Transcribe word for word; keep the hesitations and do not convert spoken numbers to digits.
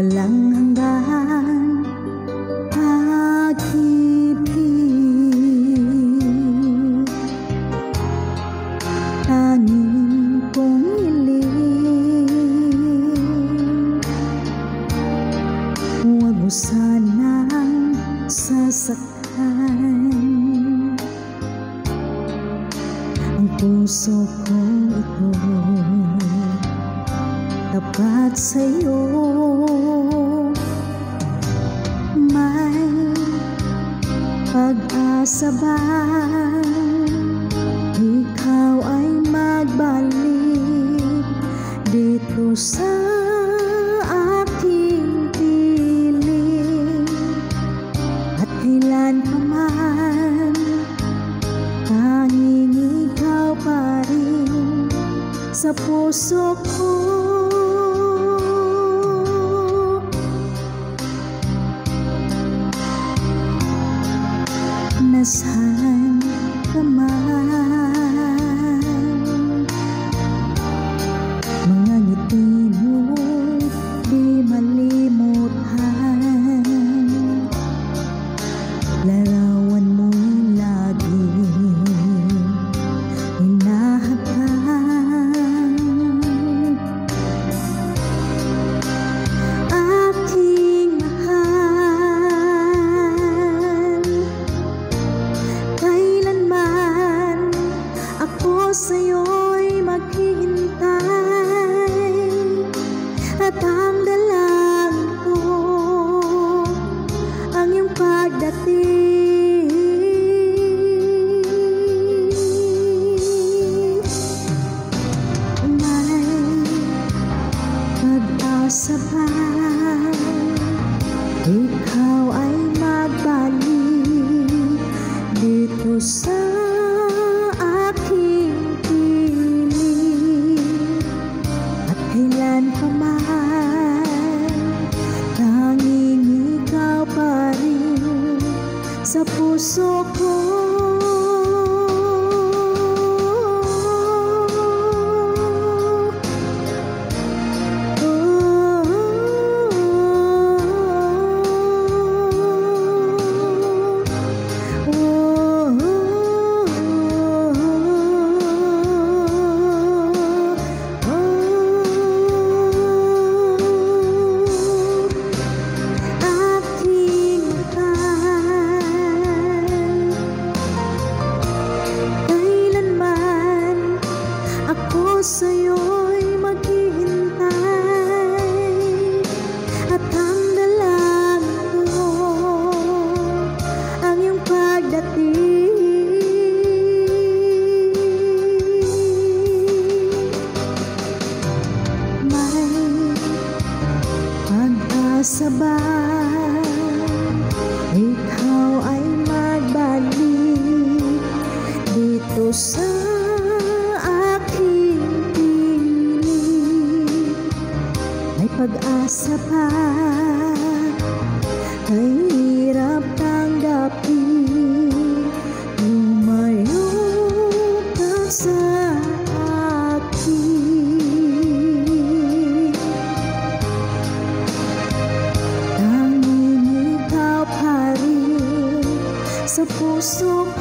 walang hanggan pag-ibig. Tanging kong hiling, huwag mo sanang sasaktan ang puso kong ito. Tapat sa'yo, may pag-asa ba? Ikaw ay magbalik dito sa aking piling. At kailan pa man, tanging ikaw pa rin sa puso ko. Nasaan ka man, mga ngiti mo'y di malimutan. Larawan mo'y lagi hinahatag. Aking mahal, kailanman ako sa'yo'y maghihintay. At ang dalangin ko, ang iyong pagdating. May pag-asa ba? Ikaw ay magbalik dito sa aking piling. At kailan pa man, tanging ikaw pa rin sa puso ko. Sa'yo'y maghihintay. At ang dalangin ko, ang iyong pagdating. May pag-asa ba? Ikaw ay magbalik dito sa pag-asa pa. Kahirap tanggapin, lumayo ka sa akin. Tanging ikaw pa rin sa puso